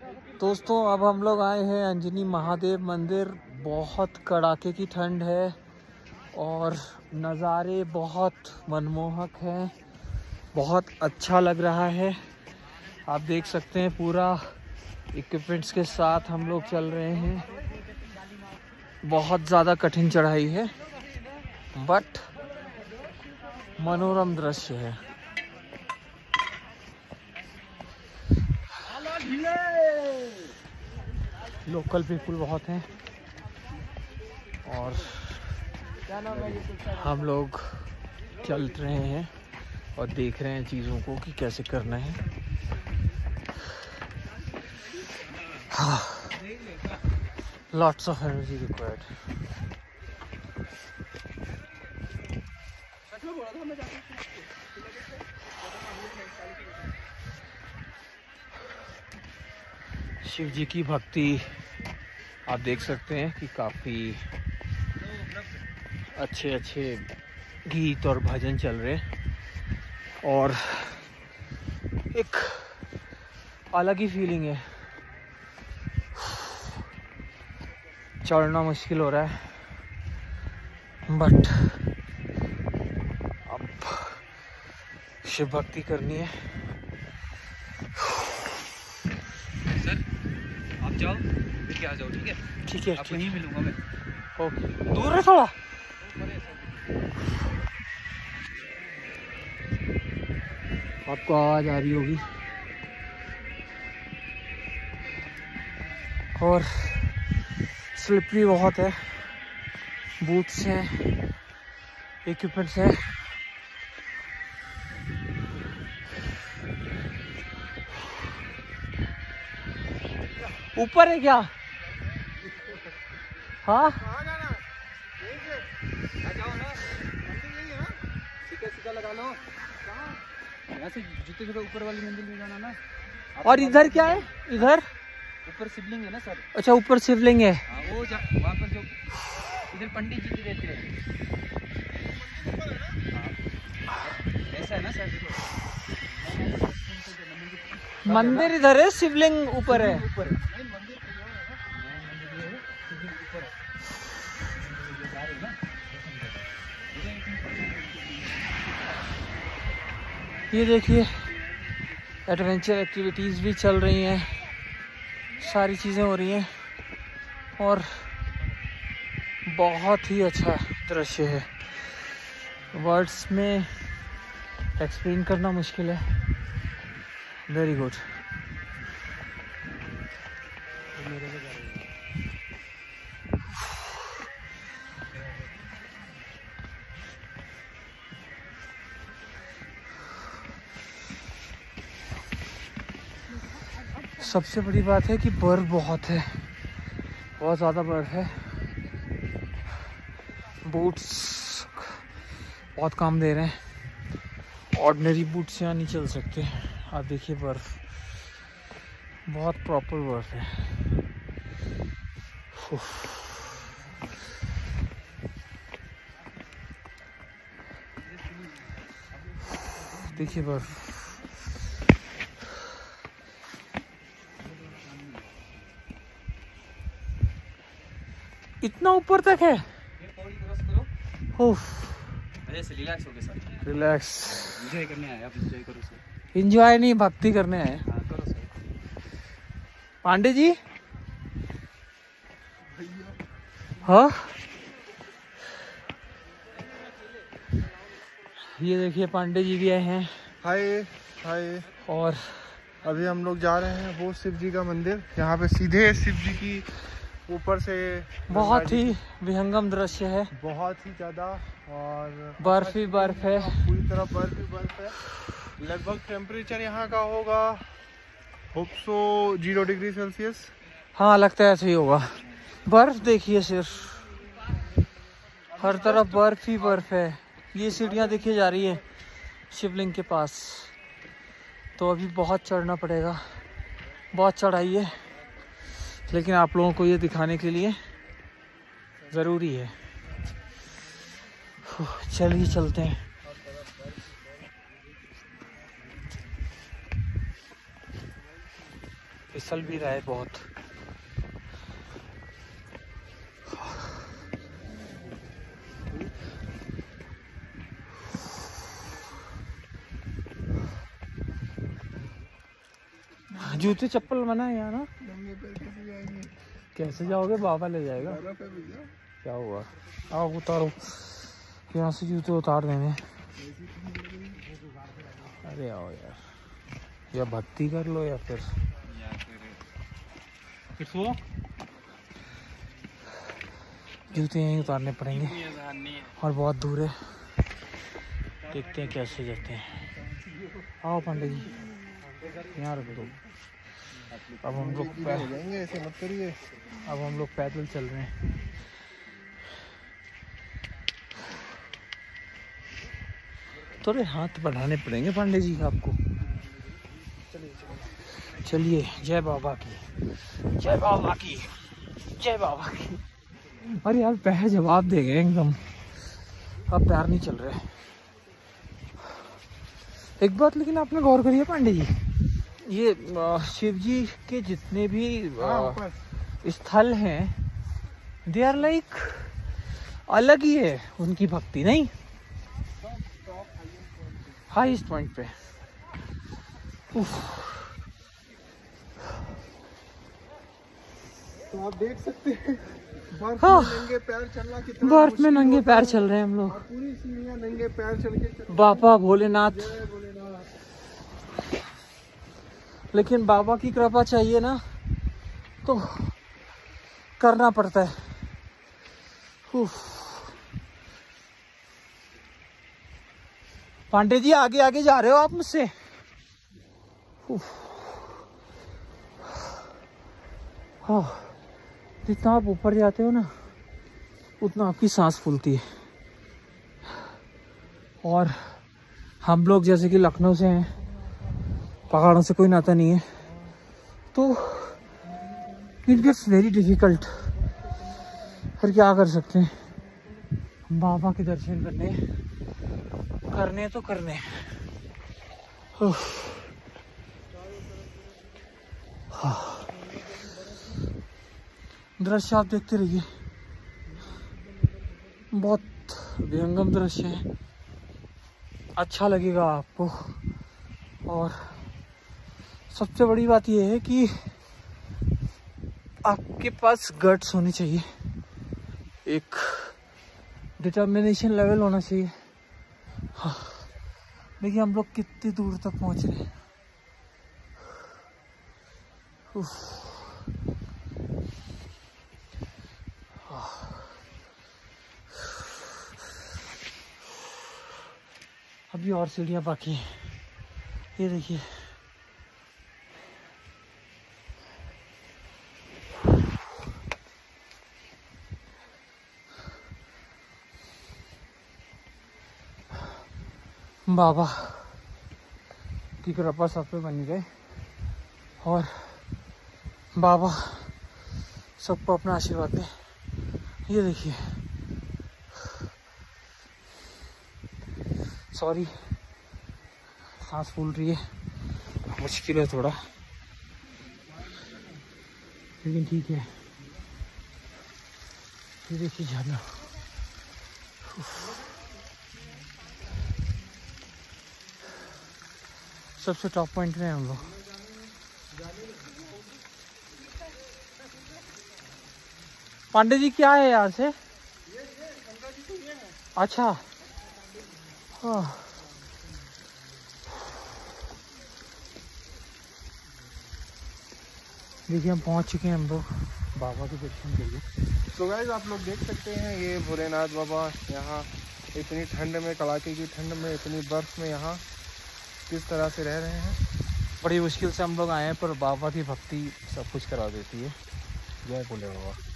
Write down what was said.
दोस्तों अब हम लोग आए हैं अंजनी महादेव मंदिर। बहुत कड़ाके की ठंड है और नज़ारे बहुत मनमोहक हैं। बहुत अच्छा लग रहा है। आप देख सकते हैं पूरा इक्विपमेंट्स के साथ हम लोग चल रहे हैं। बहुत ज़्यादा कठिन चढ़ाई है बट मनोरम दृश्य है। लोकल पीपल बहुत हैं और हम लोग चल रहे हैं और देख रहे हैं चीज़ों को कि कैसे करना है। हाँ, lots of energy required. Shiv ji की भक्ति आप देख सकते हैं कि काफ़ी अच्छे अच्छे गीत और भजन चल रहे हैं और एक अलग ही फीलिंग है। चढ़ना मुश्किल हो रहा है बट अब शिव भक्ति करनी है। सर आप जाओ, लेके आ जाओ, ठीक है? ठीक है, आपको नहीं मिलूंगा मैं। ओके, दूर है थोड़ा। आपको आवाज आ रही होगी और स्लिपरी बहुत है। बूट्स हैं, इक्विपमेंट्स हैं। ऊपर है क्या? हाँ सीधा लगा लो। यहाँ से जूते जूते ऊपर वाली मंदिर में जाना ना। और इधर क्या है? इधर ऊपर शिवलिंग है ना सर। अच्छा, ऊपर शिवलिंग है। हाँ, वो वहाँ पर जो इधर पंडित जी भी रहते हैं। हाँ, ऐसा है ना सर, देखो मंदिर इधर है, शिवलिंग ऊपर है। ऊपर है। नहीं, मंदिर ऊपर है। ये देखिए एडवेंचर एक्टिविटीज़ भी चल रही हैं, सारी चीज़ें हो रही हैं और बहुत ही अच्छा दृश्य है। वर्ड्स में एक्सप्लेन करना मुश्किल है। Very good. सबसे बड़ी बात है कि बर्फ बहुत है, बहुत ज़्यादा बर्फ है। बूट्स बहुत काम दे रहे हैं। ऑर्डिनरी बूट से यहाँ नहीं चल सकते। आप देखिए बर्फ, बहुत प्रॉपर बर्फ है। देखिए बर्फ। इतना ऊपर तक है। रिलैक्स हो गए सर। रिलैक्स, एंजॉय करने आए आप। एंजॉय करो सर। एंजॉय नहीं, भक्ति करने आए। हाँ, करो सर। पांडे जी, हाँ ये देखिए पांडे जी भी आए हैं। हाय हाय। और अभी हम लोग जा रहे हैं वो शिव जी का मंदिर, यहाँ पे सीधे शिव जी की ऊपर से बहुत ही विहंगम दृश्य है। बहुत ही ज्यादा और बर्फ ही बर्फ है, पूरी तरह बर्फ ही बर्फ है। लगभग टेम्परेचर यहाँ का होगा होप सो 0 डिग्री सेल्सियस। हाँ लगता है ऐसे ही होगा। बर्फ देखिए, सिर्फ हर तरफ बर्फ ही बर्फ है। ये सीढ़ियाँ देखिए जा रही है शिवलिंग के पास, तो अभी बहुत चढ़ना पड़ेगा, बहुत चढ़ाई है, लेकिन आप लोगों को ये दिखाने के लिए ज़रूरी है। चलिए चलते हैं। इस फिसल भी रहा है बहुत। जूते चप्पल मना है यहाँ ना। नंगे पैर कैसे जाएंगे? कैसे जाओगे? बाबा ले जाएगा। क्या हुआ? आओ उतारो, यहाँ से जूते उतार देंगे। अरे आओ यार, या भक्ति कर लो या फिर सो। जूते यहीं उतारने पड़ेंगे और बहुत दूर है। देखते हैं कैसे जाते हैं। आओ पांडे जी, यहाँ रख दो। अब हम लोग ऐसे मत करिए। अब हम लोग पैदल चल रहे हैं। थोड़े हाथ बढ़ाने पड़ेंगे पांडे जी आपको। चलिए, जय बाबा की, जय बाबा की, जय बाबा की। अरे यार पैर जवाब दे गए एकदम, अब पैर नहीं चल रहे। एक बात लेकिन आपने गौर करी है पांडे जी, ये शिव जी के जितने भी स्थल हैं, दे आर लाइक अलग ही है उनकी भक्ति, नहीं? हाईएस्ट पॉइंट पे। तो आप देख सकते हैं बर्फ हाँ। में नंगे पैर चलना कितना बर्फ में नंगे पैर चल रहे हैं हम लोग। पूरी सीढ़ियां नंगे पैर चल के। बाबा भोलेनाथ। जय भोलेनाथ। लेकिन बाबा की कृपा चाहिए ना तो करना पड़ता है। पांडे जी आगे आगे जा रहे हो आप मुझसे। हाँ, जितना आप ऊपर जाते हो ना उतना आपकी सांस फूलती है। और हम लोग जैसे कि लखनऊ से हैं, पहाड़ों से कोई नाता नहीं है, तो इट गेट्स वेरी डिफिकल्ट। फिर क्या कर सकते हैं, बाबा के दर्शन करने तो करने। दृश्य आप देखते रहिए, बहुत विहंगम दृश्य है, अच्छा लगेगा आपको। और सबसे बड़ी बात यह है कि आपके पास गट्स होनी चाहिए, एक डिटर्मिनेशन लेवल होना चाहिए। हाँ, देखिए हम लोग कितनी दूर तक पहुंच रहे हैं। अभी और सीढ़ियाँ बाकी हैं, ये देखिए। बाबा की कृपा सब पे बनी रहे और बाबा सबको अपना आशीर्वाद दे। ये देखिए, सॉरी सांस फूल रही है, मुश्किल है थोड़ा, लेकिन ठीक है। ये देखिए झरना, सबसे टॉप पॉइंट में हम लोग। पांडे जी क्या है यहाँ से? अच्छा, हाँ। देखिए हम पहुंच चुके हैं हम लोग बाबा के दर्शन के लिए। तो गाइस आप लोग देख सकते हैं ये भोलेनाथ बाबा यहाँ इतनी ठंड में, कड़ाके की ठंड में, इतनी बर्फ में यहाँ किस तरह से रह रहे हैं। बड़ी मुश्किल से हम लोग आए हैं, पर बाबा की भक्ति सब कुछ करा देती है। जय भोले बाबा।